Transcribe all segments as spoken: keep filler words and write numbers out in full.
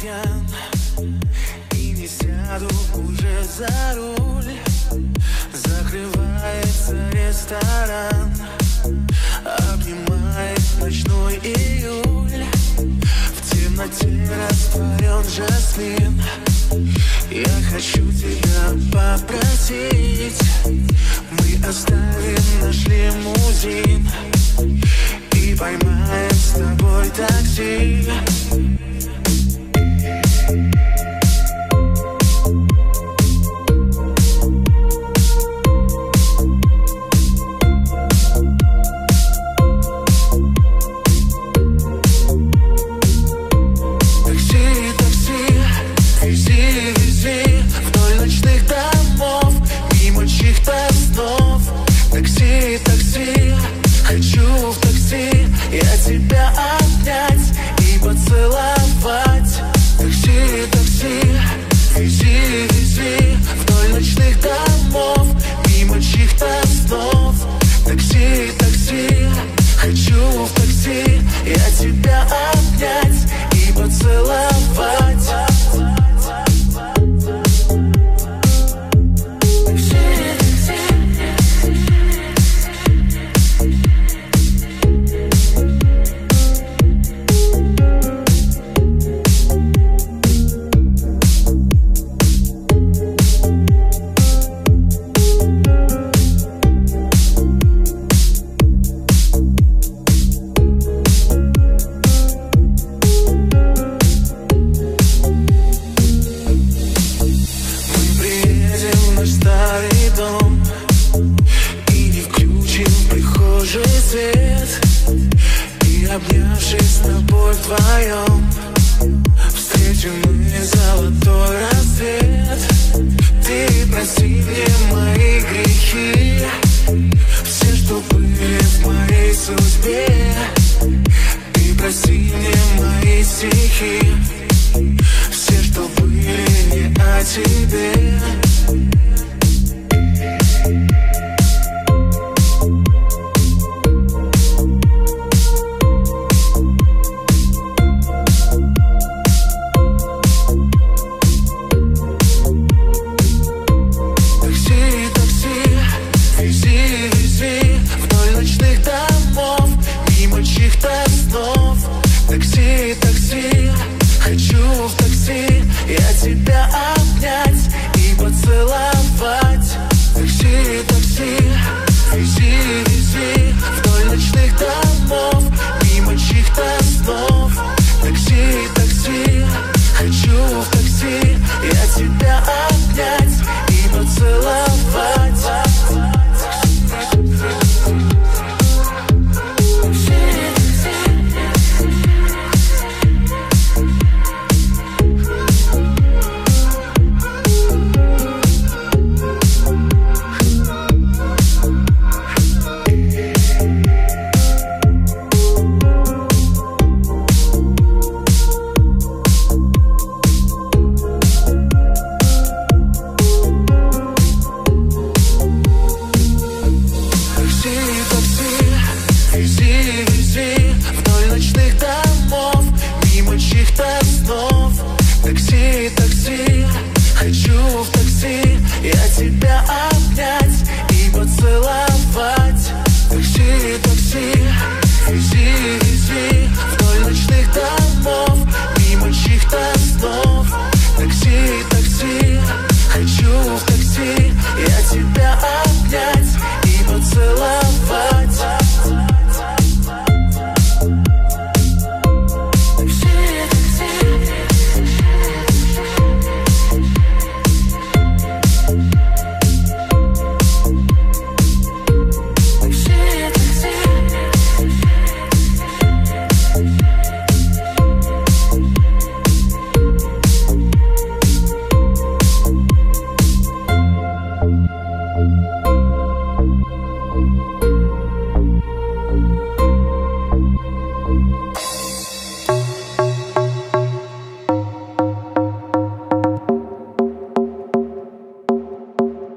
пьян и не сяду уже за руль. Закрывается ресторан, обнимает ночной июль. В темноте растворен жасмин. Я хочу тебя попросить, мы оставим наш лимузин и поймаем с тобой такси.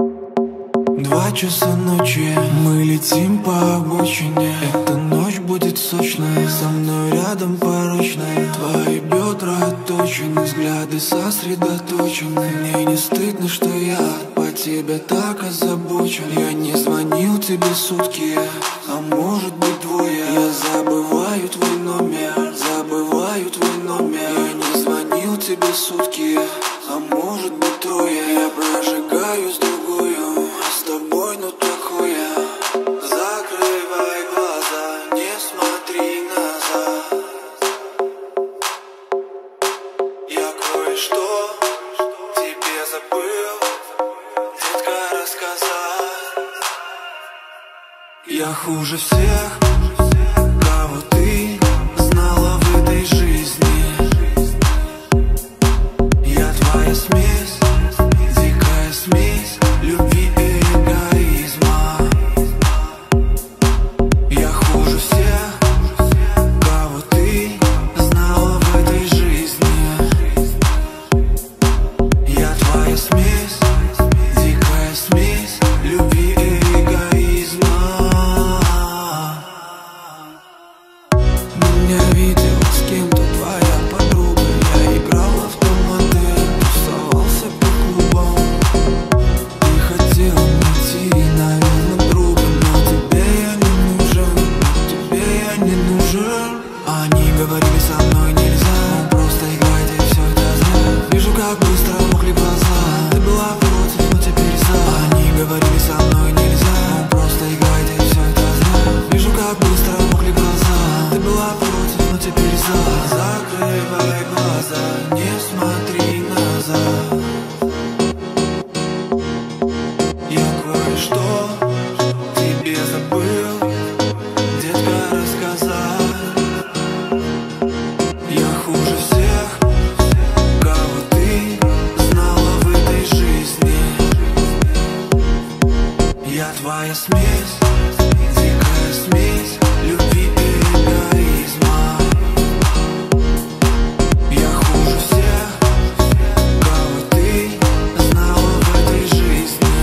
Два часа ночи, мы летим по обочине. Эта ночь будет быть сочной, со мной рядом порочной. Твои бедра отточены, взгляды сосредоточены. Мне не стыдно, что я по тебе так озабочен. Я не звонил тебе сутки, а может быть двое. Я забываю твой номер, забываю твой номер. Я не звонил тебе сутки, а может быть трое. Я прожигаю с другую, а с тобой ну такое. Закрывай глаза, не смотри назад. Я кое-что тебе забыл, детка, рассказать. Я хуже всех, кого ты знала в этой жизни. Я твоя смесь, дикая смесь любви и эгоизма. Я хуже всех, кого ты знала в этой жизни. Я твоя смесь, дикая смесь любви и эгоизма. Меня видела с кем-то твоя подруга. Я играл в автомобиль, тусовался по клубам. Ты хотела найти, наверное, друга, но тебе я не нужен, тебе я не нужен. Они говорили, со мной нельзя, ну просто играйте, все это зря. Вижу, как быстро мокли глаза. Ты была против, но теперь за. Они говорили, со мной нельзя, ну просто играйте, все это зря. Вижу, как быстро мокли глаза. Ты была против, но теперь за. Закрывай глаза, не смотри назад. Я кое-что тебе забыл, детка, рассказать. Я хуже всех, кого ты знала в этой жизни. Я твоя смесь, дикая смесь любви и эгоизма. Я хуже всех, кого ты знала в этой жизни.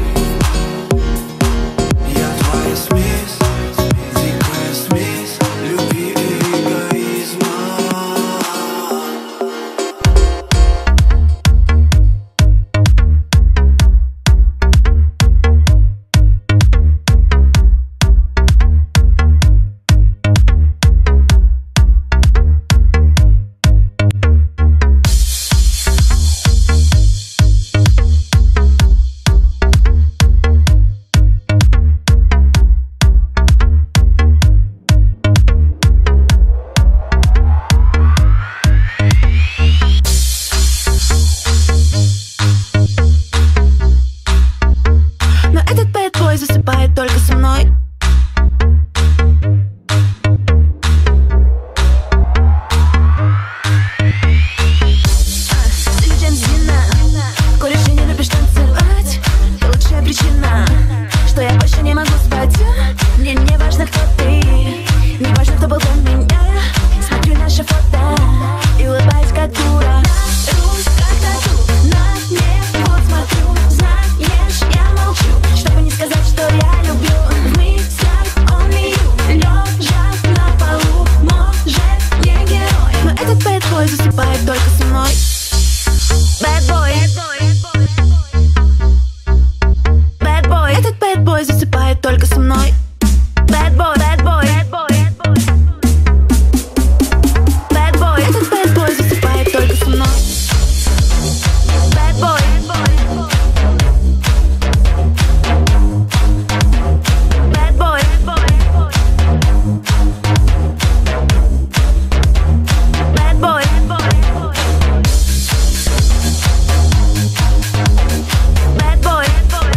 Я твоя смесь, дикая смесь любви и эгоизма. Но этот bad boy засыпает только со мной. Ты Джемзина, куришь и не любишь танцевать. Ты лучшая причина, что я больше не могу спать. Мне не важно, кто ты, не важно, кто был до меня. Смотрю наши фото и улыбаюсь, как дура. Русь, как тату, на небо смотрю. Знаешь, я молчу, чтобы не сказать, что я люблю. В мыслях only you, лежа на полу, может, не герой. Но этот bad boy засыпает только со мной. Bad boy, bad boy, этот bad boy засыпает только со мной. Bad boy, bad boy, bad boy, этот bad boy засыпает только со мной. Bad boy, bad boy, bad boy. Bad boy.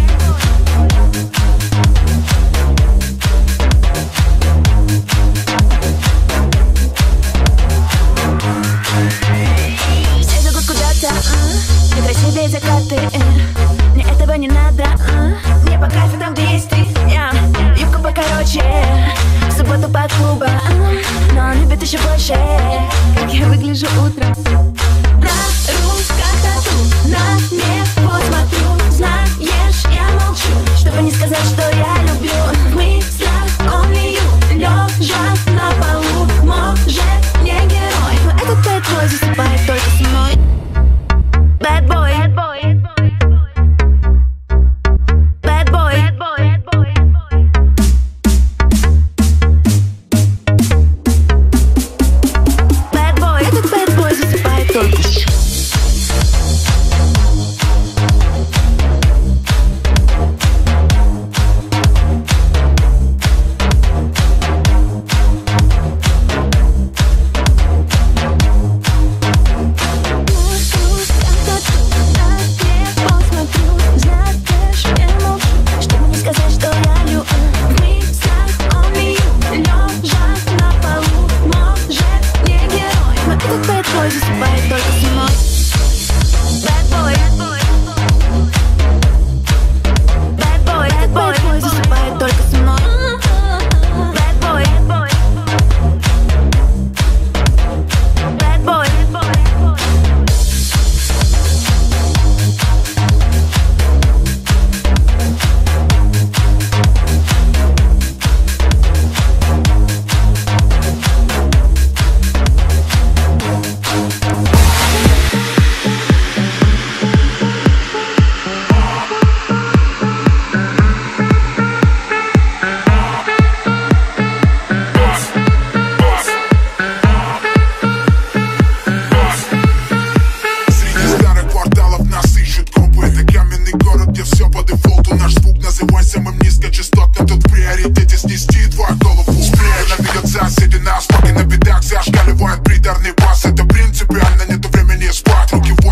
Все зовут куда-то, а? Где красивее закаты, э. Мне этого не надо, а? Мне по кайфу там, где есть ты, я. Юбка покороче, в субботу по клубам, а? Но он любит еще больше, как я выгляжу утром. Нарусь, как тату, на небо смотрю. Знаешь, я молчу, чтобы не сказать, что я люблю. В мыслях only you, лежа на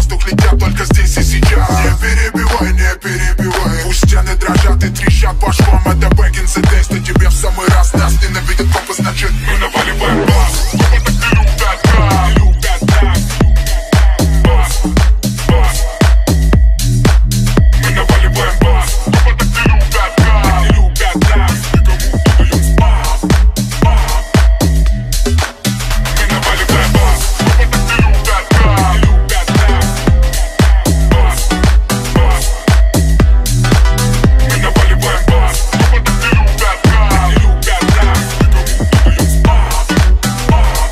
воздух летят только здесь и сейчас. Не перебивай, не перебивай. Пусть стены дрожат и трещат по швам. Это back in the days, что тебе в самый раз. Нас ненавидят копы, значит мы наваливаем бас. Копы так не любят так, любят так. Бас, бас. Мы наваливаем бас. Копы так не любят так, не любят так. Никому не даем спас, спас. Мы наваливаем бас. Копы так не любят так, не любят так. Бас, бас. Мы наваливаем бас. Копы так не любят так, не любят так. Никому не даем спас, спас.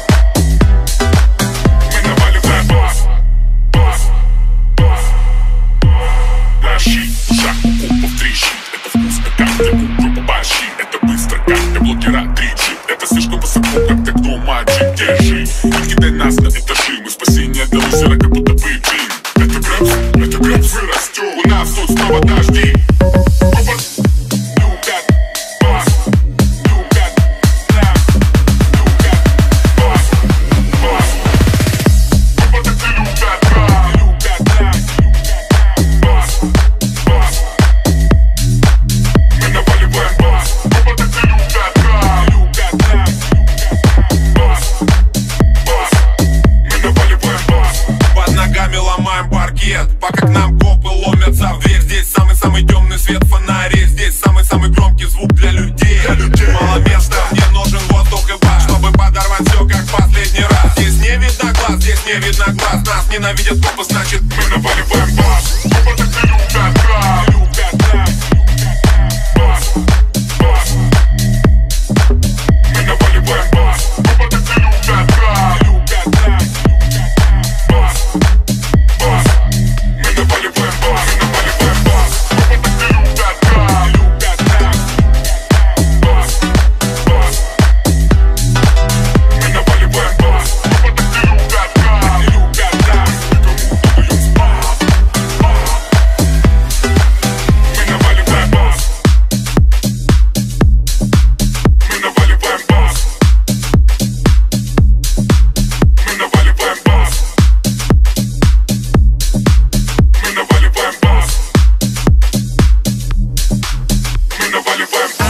Мы наваливаем бас, бас, бас. Дрожи, шаг, купов трещит. Это вкусно, как для купы побольщи. Это быстро, как для блогера три джи. Это слишком высоко, как так дома джип. Держи, не кидай нас на этажи. Мы спасение для лузера, как будто бы джин. Это грэпс, это грэпс, мы растем. У нас тут снова дожди. Купы любят бас, любят нас, любят бас, бас. Купы так не любят нас, любят нас. Бас, бас. Мы наваливаем бас. Копы так не любят нас, любят нас. Бас, бас. Мы наваливаем бас. Под ногами ломаем паркет, пока к нам копы ломятся в дверь. Здесь самый-самый темный свет фонарей. Здесь самый-самый громкий звук для людей. Мало места, мне нужен воздух и бас, чтобы подорвать все как последний раз. Здесь не видно глаз, здесь не видно глаз. Нас ненавидят копы, значит мы наваливаем бас. Копы так не любят нас, любят нас. Бас, бас. Мы наваливаем бас. Копы так не любят нас, любят нас. Бас, бас. Мы наваливаем бас, мы наваливаем бас. Копы так не любят нас, любят нас. Бас, бас. Мы наваливаем бас. Копы так не любят нас, любят нас. Никому не даем спас, спас. Мы наваливаем бас. Мы наваливаем бас. Мы наваливаем бас. Мы наваливаем бас. Мы наваливаем бас.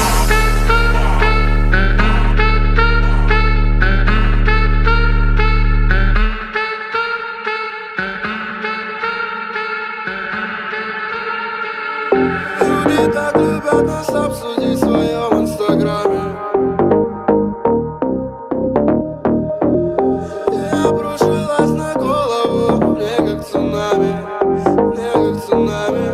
Люди так любят нас обсудить в своем инстаграме. И обрушилась на голову мне как цунами, мне как цунами.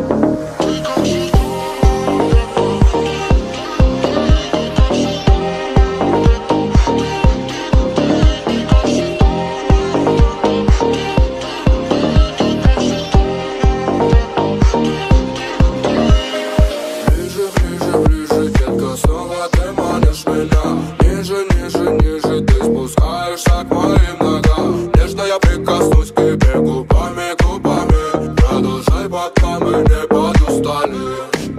Ближе, ближе, ближе, детка, снова ты манишь меня. Ниже, ниже, ниже, ты спускаешься к моим ногам. Нежно я прикоснусь к тебе губами, губами. Продолжай, пока мы не подустали.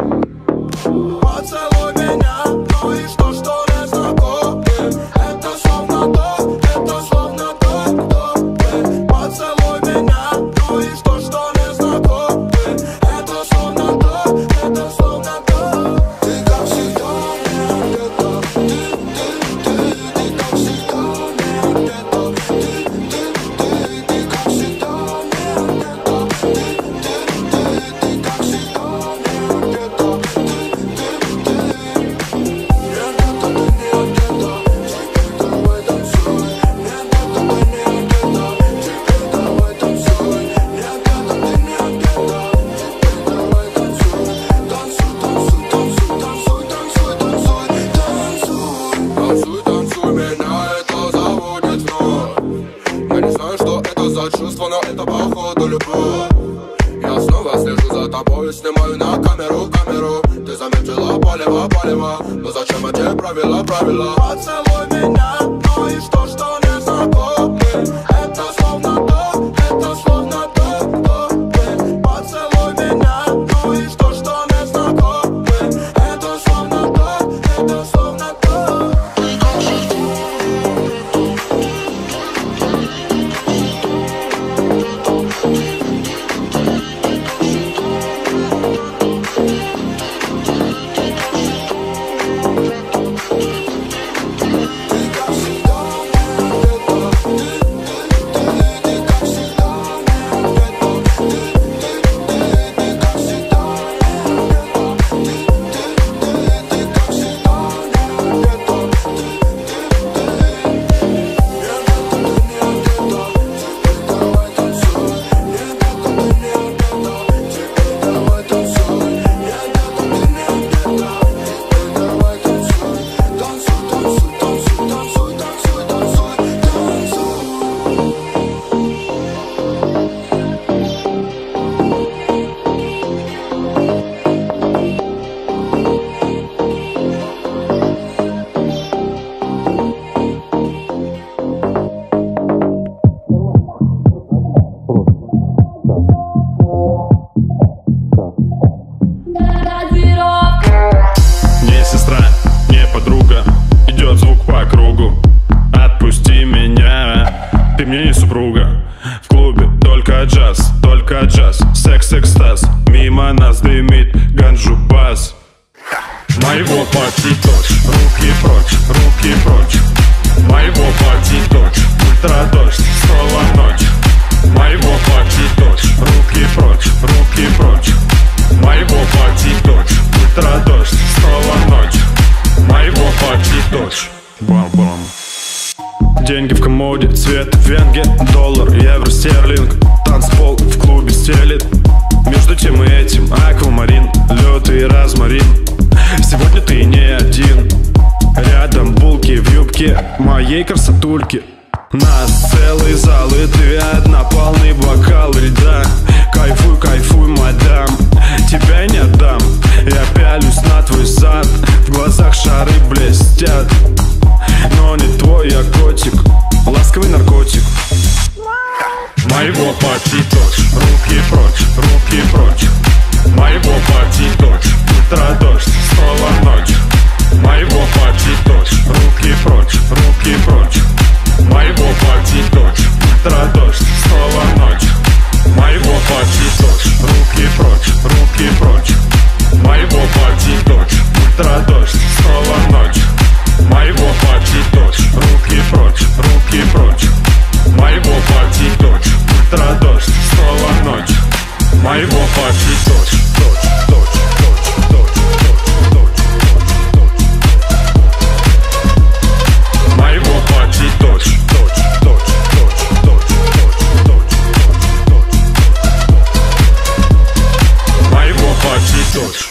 Поцелуй меня, ну и что, что не знакомы. Это словно то, это словно то, кто ты. Поцелуй меня, ну и что, что не знакомы. Это словно то, это словно то. Ты как всегда мне где-то. Ты, ты, ты, ты как всегда мне где-то. Ты, ты, ты, ты как всегда мне где-то. Ты, ты, ты, ты как всегда мне где-то. Ты, ты, ты. Мне где-то, ты не где-то. Теперь давай танцуй. Мне где-то, ты не где-то. Теперь давай танцуй. Мне где-то, ты не где-то. Теперь давай танцуй. Танцуй, танцуй, танцуй, танцуй, танцуй, танцуй, танцуй. Танцуй, танцуй, меня это заводит вновь. Я не знаю, что это за чувство, но это походу любовь. Я снова слежу за тобой, снимаю на камеру, камеру. Ты заметила полево, полево. Но зачем эти правила, правила? Поцелуй меня, ну и что, что не знакомы. Это словно то, это словно то, кто ты. Поцелуй меня, ну и что, что не знакомы. Это словно то, это словно то. Ты как всегда. Только джаз, только джаз, секс-экстаз. Мимо нас дымит ганджу бас. Моего пати дождь, руки прочь, руки прочь. Моего пати дождь, ультрадождь, снова ночь. Моего пати дождь, руки прочь, руки прочь. Моего пати дождь, ультрадождь, снова ночь. Моего пати дождь. Бам-бам. Деньги в комоде, цвет венге, доллар, евро, стерлинг. Танцпол в клубе стелит. Между тем и этим аквамарин, лед и розмарин. Сегодня ты не один. Рядом булки в юбке моей красотульки. Нас целый зал и ты одна, полный бокал льда. Кайфуй, кайфуй, мадам, тебя не отдам. Я пялюсь на твой зад, в глазах шары блестят. Но не твой я котик, ласковый наркотик. Моего пати дождь, руки прочь, руки прочь. Моего пати дождь, ультрадождь, снова ночь. Моего пати дождь, руки прочь, руки прочь. Моего пати дождь, ультрадождь, снова ночь. Моего пати дождь, руки прочь, руки прочь. Моего пати дождь, ультрадождь, снова ночь. Моего пати дождь, руки прочь, руки прочь. Моего пати дождь, ультрадождь, снова ночь. Моего пати дождь, дождь, дождь, дождь, дождь, дождь, дождь. Моего пати дождь, дождь, дождь, дождь, дождь, дождь, дождь. Моего пати дождь.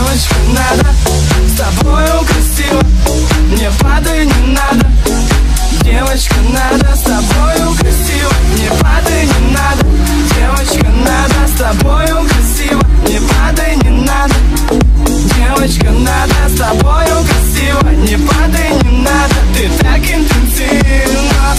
Девочка, надо с тобою красиво, не падай, не надо. Девочка, надо с тобою красиво, не падай, не надо. Девочка, надо с тобою красиво, не падай, не надо. Девочка, надо с тобою красиво, не падай, не надо. Ты так интенсивно.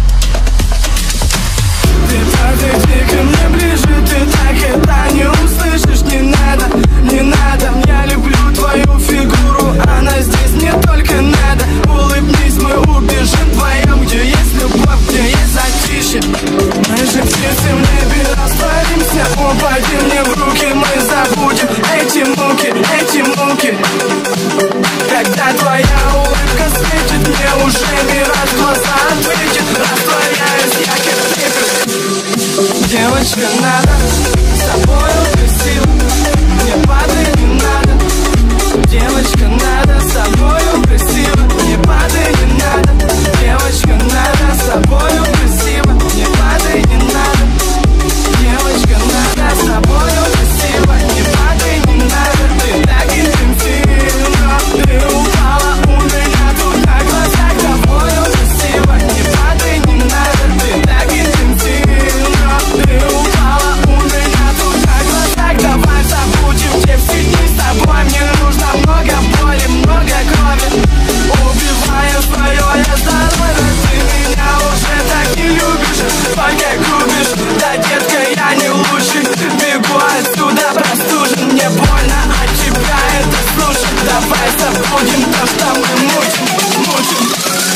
Ты подойди ко мне ближе, ты так это не услышишь. Не надо, не надо, я люблю твою фигуру, она здесь не только надо. Улыбнись, мы убежим вдвоем, где есть любовь, где есть затишье. Мы же птицы в небе растворимся, упади мне в руки, мы забудем эти муки, эти муки. Когда твоя улыбка светит, мне уже мир от глаза ответит. Растворяюсь я как ветер. Девочка, надо с тобою красиво, не падай, не надо. Девочка, надо с тобою красиво, не падай, не надо. Девочка, надо с тобою красиво, не падай, не надо. Девочка, надо с тобою красиво, не падай, не надо. Ты так интенсивно, ты упала у меня тут на глазах. Тобою красиво, не падай, не надо. Ты так интенсивно, ты упала у меня тут на глазах. Давай забудем те все дни с тобой, мне нужно много боли, много крови. Убиваю свое я здоровье, ты меня уже так не любишь, только губишь. Да, детка, я не лучший, бегу отсюда простужен. Мне больно от тебя это слушать. Давай забудем то, что мы мучим, мучим.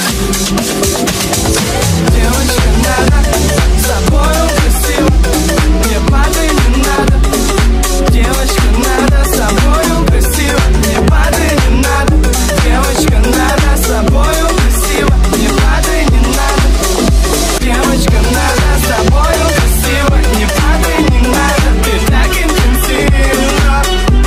Девочка, надо с тобою красиво, не падай, не надо. Девочка, надо с тобою красиво, не падай, не надо. Девочка, надо с тобою красиво, не падай, не надо. Девочка, надо с тобою красиво, не падай, не надо. Ты так интенсивно.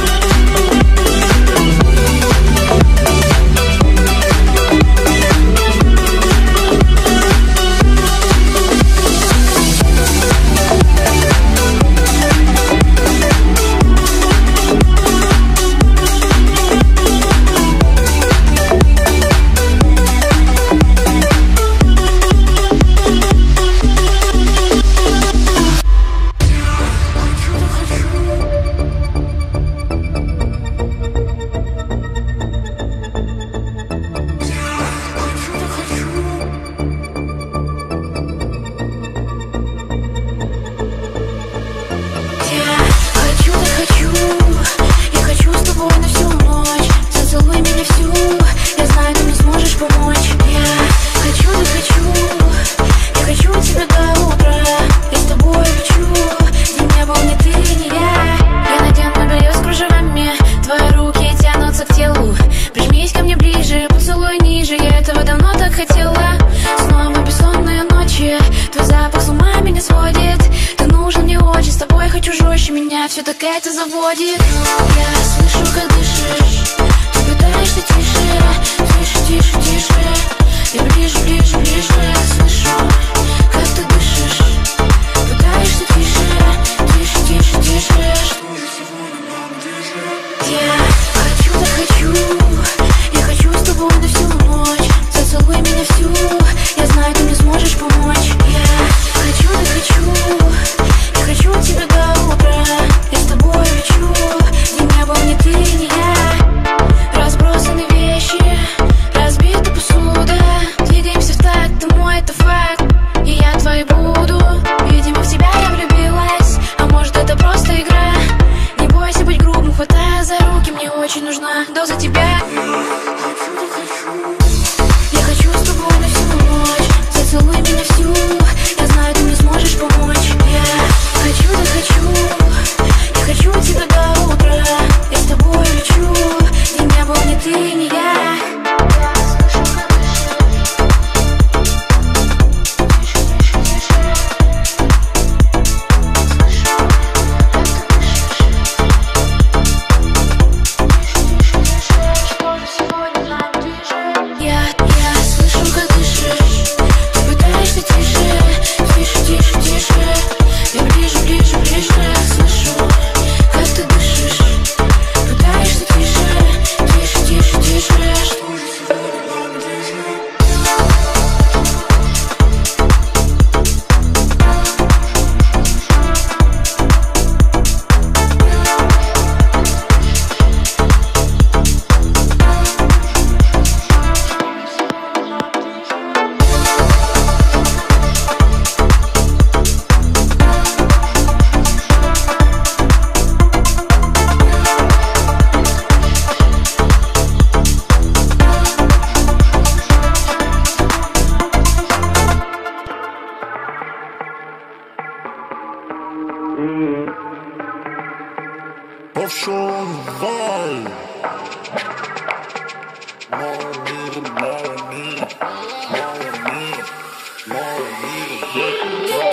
Все так это заводит. Я слышу, как дышишь, ты пытаешься тише, тише, тише, тише. Я ближе, ближе, ближе. Слышу, как ты дышишь, пытаешься тише, тише, тише, тише. Я хочу, так хочу, я хочу с тобой на всю ночь. Зацелуй меня всю, я знаю, ты мне сможешь помочь. Я хочу, так хочу, я хочу тебя до утра. Я с тобой лечу, где не был ни ты, ни я. Разбросаны вещи, разбита посуда. Двигаемся в такт, ты мой, это факт, и я твой буду. Видимо, в тебя я влюбилась, а может это просто игра. Не бойся быть грубым, хватая за руки, мне очень нужна доза тебя. Я хочу с тобой на всю ночь, зацелуй меня всю. Я знаю, ты мне сможешь помочь. Я хочу, так хочу, я хочу тебя до утра. Я с тобой лечу, где не был ни ты, ни я. Всего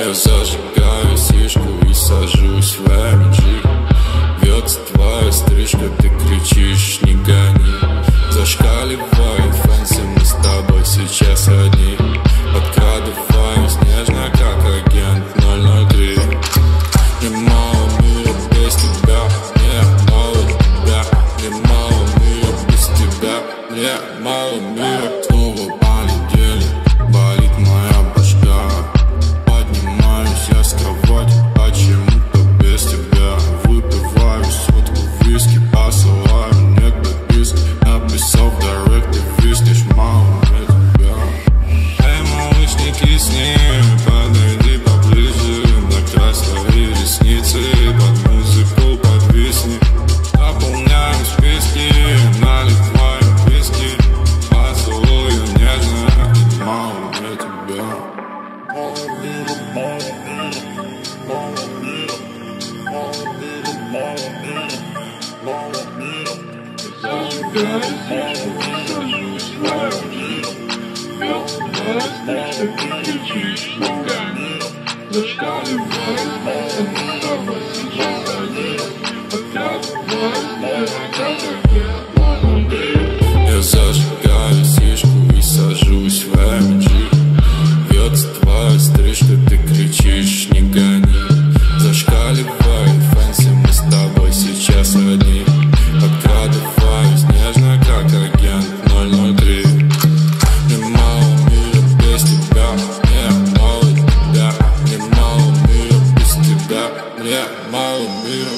Я зажигаю сишку и сажусь в эм джи. Вьется твоя стрижка, ты кричишь, не гони. Зашкаливает фэнси, мы с тобой сейчас одни. Подкрадываюсь нежно, как агент ноль ноль три. Мне мало мира без тебя, мне мало тебя. Мне мало мира без тебя, мне мало мира. Снова понедельник, болит моя башка. Поднимаюсь я с кровати, почему-то без тебя. Выпиваю сотку виски, посылаю мне подписки. Написал в директе, виснешь, мало мне тебя. Эй, малыш, не кисни, подойди поближе. Накрась свои ресницы, под музыку подвисни. Заполняем списки, наливаем виски. Поцелую нежно, и мало мне тебя. Я зажигаю сишку и сажусь в эм джи. Вьется твоя стрижка, ты кричишь, не гони. Зашкаливает фэнси, мы с тобой сейчас одни. Подкрадываюсь нежно, как агент ноль ноль три. Мне мало мира без тебя, мне мало тебя. Мне мало мира без тебя, мне мало мира.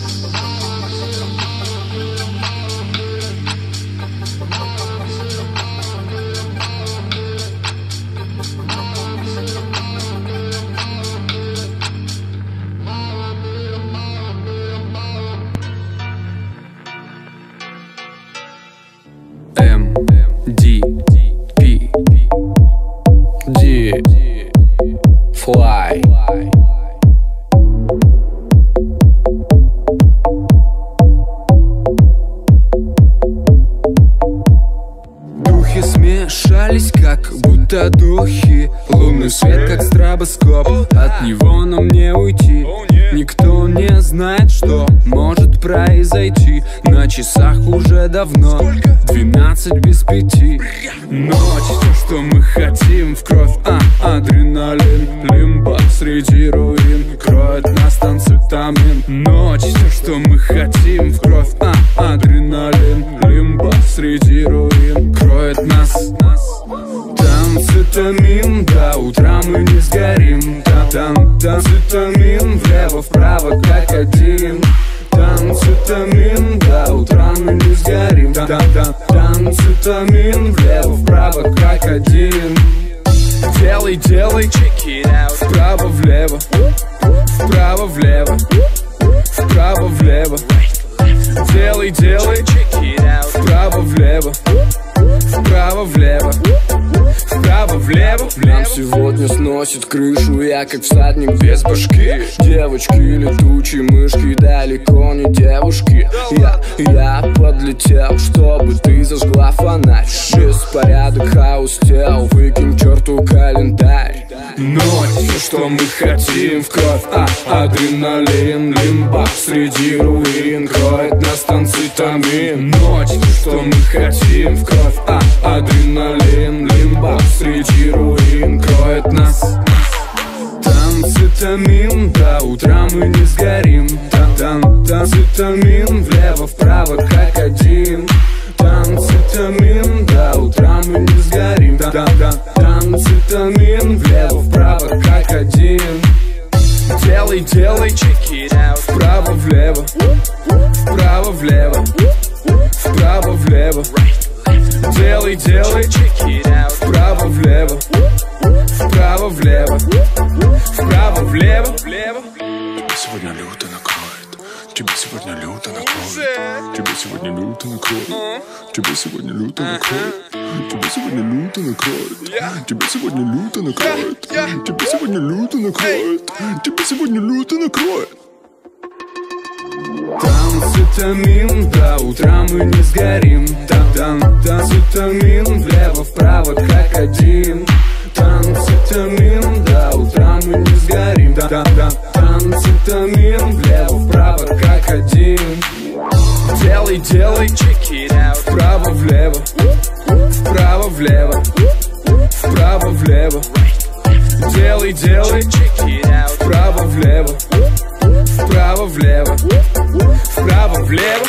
М, Ди, Пи, Ди, Флай. Духи смешались, как будто духи. Лунный свет, как стробоскоп. От него нам не уйти. Никто не знает, что может произойти. На часах уже давно двенадцать без пяти. Ночь, все, что мы хотим, в кровь, а, адреналин. Лимба среди руин, кроет нас танцетамин. Ночь, все, что мы хотим, в кровь, а, адреналин. Лимба среди руин, кроет нас. Танцетамин, до утра мы не сгорим. Там танцетамин, влево-вправо как один. Танцетамин, до утра мы не сгорим. Танцетамин, влево-вправо как один. Делай, делай, вправо-влево, вправо-влево, вправо-влево. Делай, делай, вправо-влево, вправо-влево, вправо-влево. Нам сегодня сносит крышу, я как всадник без башки. Девочки, летучие мышки, далеко не девушки. Я, я подлетел, чтобы ты зажгла фонарь. Беспорядок, хаос тел, выкинь черту календарь. Ночь, все, что мы хотим, в кровь, а, адреналин. Лимба среди руин, кроет нас танцетамин. Ночь, все, что мы хотим, в кровь, а, адреналин. Лимба среди руин, кроет нас. Танцетамин, до утра мы не сгорим. Танцетамин, влево, вправо как один. Танцетамин, до утра мы не сгорим. Танцетамин, влево, вправо как один. Делай, делай, вправо-влево, вправо-влево, вправо-влево. Делай, делай, вправо-влево, вправо-влево, вправо-влево. Тебя сегодня люто накроет. Тебя сегодня люто накроет. Тебя сегодня люто накроет. Тебя сегодня люто накроет. Тебя сегодня люто накроет. Тебя сегодня люто накроет. Тебя сегодня люто накроет. Тебя сегодня люто накроет. Танцетамин, до утра мы не сгорим. Танцетамин, влево-вправо как один. Танцетамин, до утра мы не сгорим. амфетамин. Влево, вправо, как один. Делай, делай, вправо, влево, вправо, влево, вправо, влево. Делай, делай, вправо, влево, вправо, влево, вправо, влево.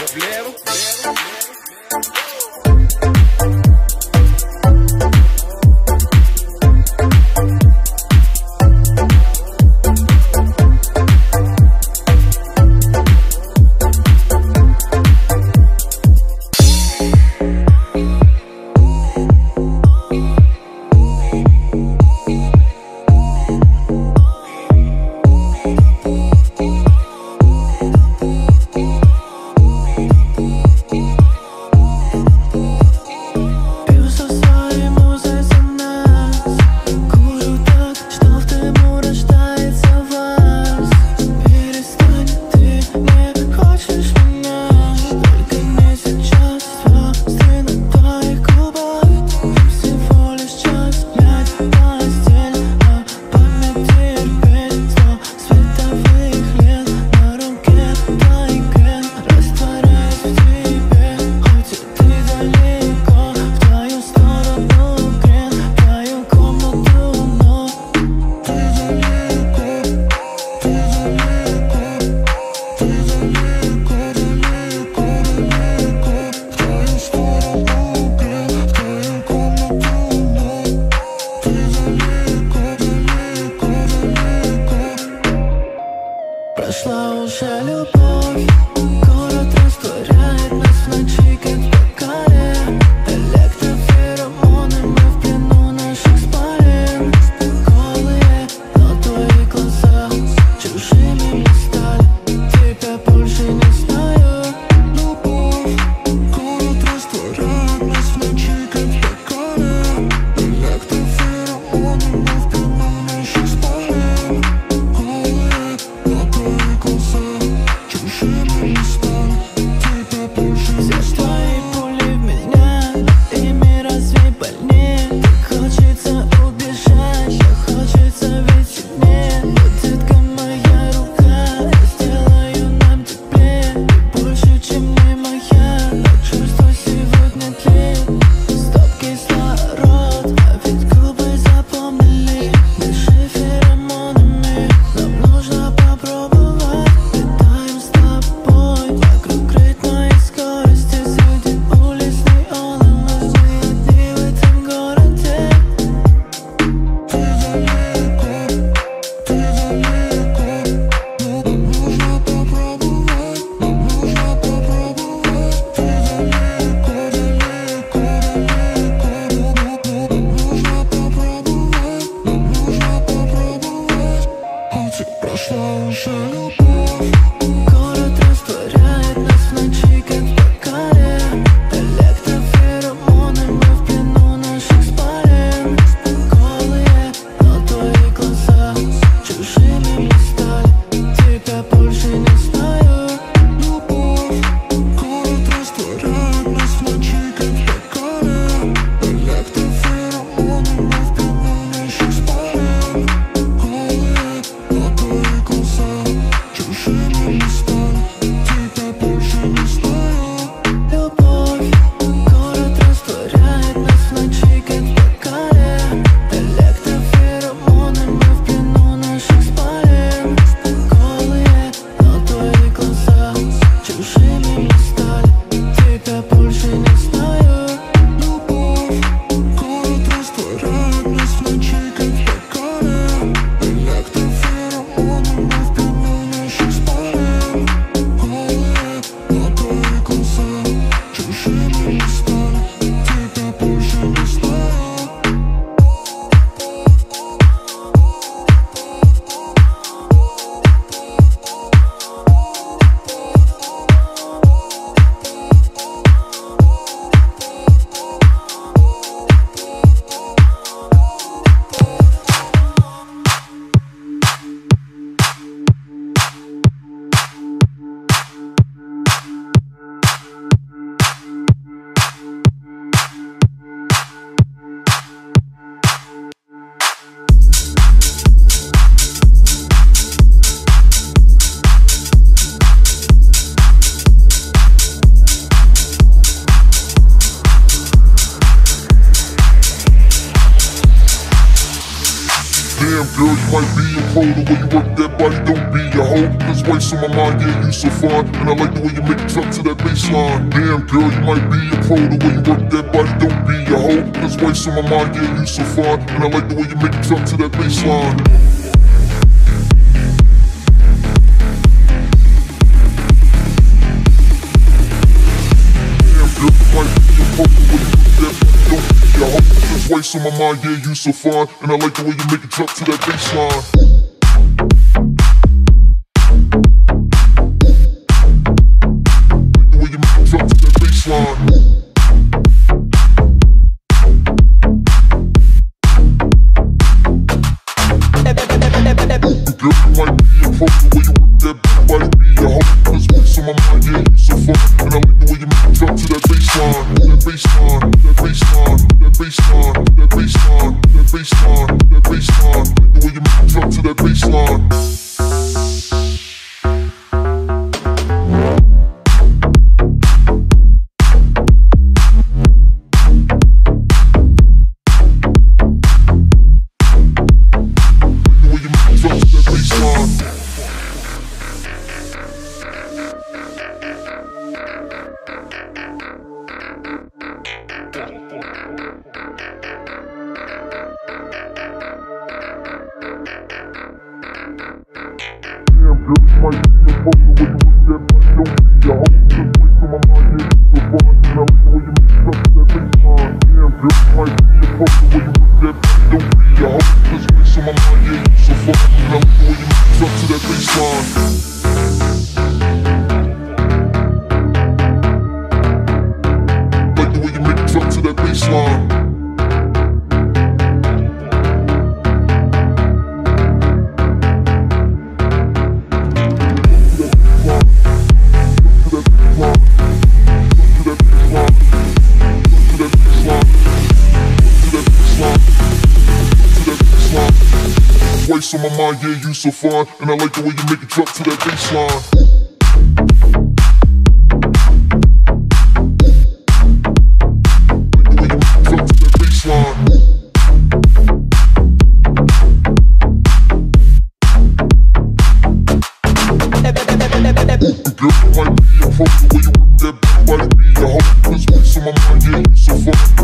Damn girl, you might be a pro. The way you work that body, don't be a hoe. There's waist on my mind, yeah, you so fun. And I like the way you make it drop to that baseline. Damn girl, you might be a pro. The way you work that body, don't be a hoe. There's waist on my mind, yeah, you so fun. And I like the way you make it drop to that baseline. Waist on my mind, yeah, you so fine. And I like the way you make it drop to that baseline. Like the way you make it drop to that baseline. Girl, you might be a pro. The way you work that body, be a hoe. Cause waist on my mind, yeah, you so fine. And I like the way you make it drop to that baseline. That baseline, that baseline, that baseline, that baseline, that baseline, that baseline. Like the way you make it drop to that baseline. On my mind, yeah, you so fine. And I like the way you make it drop to that baseline. Like the way you make it drop to that baseline. Girl, you might be a pro. The way you work that body, be a hoe. Cause waist on my mind, yeah, you so fine.